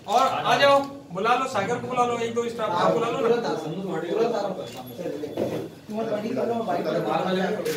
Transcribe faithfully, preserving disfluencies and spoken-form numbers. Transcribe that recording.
और आ जाओ, बुला लो सागर को, बुला लो, एक दो स्टाफ बुला लो ना।